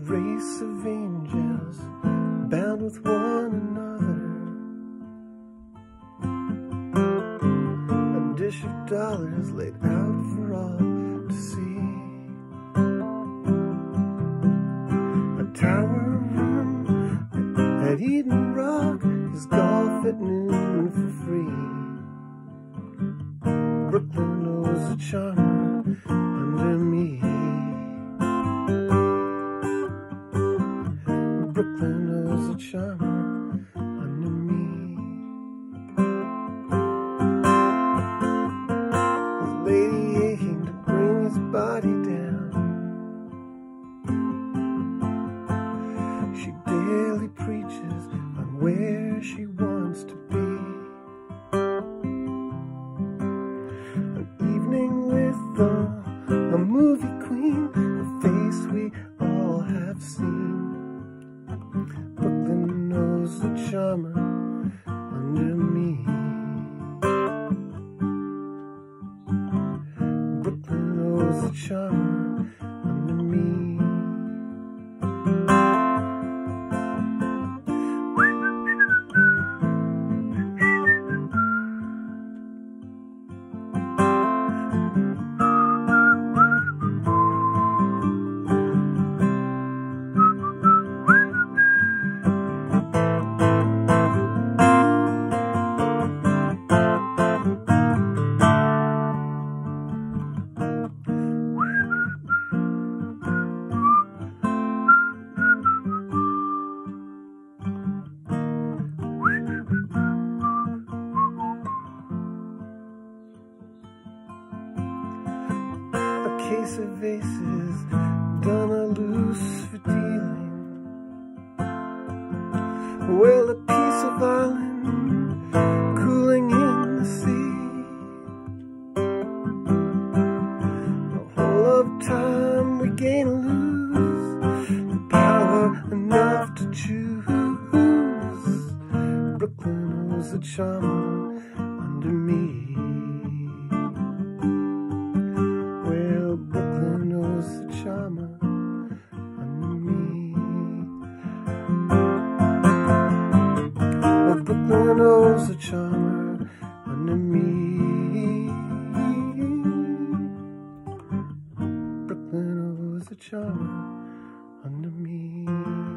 race of angels bound with one another. A dish of dollars laid out for all to see. A tower room at Eden Rock is golf at noon for free. Brooklyn knows a charmer under me. Brooklyn knows a charmer under me. His lady aching to bring his body down. She daily preaches on where she wants to be. An evening with a movie queen, a face we all have seen. Brooklyn knows the charmer under me. Brooklyn knows the charmer under me. Case of aces, done a loose for dealing. Well, a piece of island cooling in the sea. The whole of time we gain or lose, the power enough to choose. Brooklyn knows the charmer under me. Brooklyn knows the charmer under me. Well, Brooklyn knows the charmer under me. Brooklyn knows the charmer under me.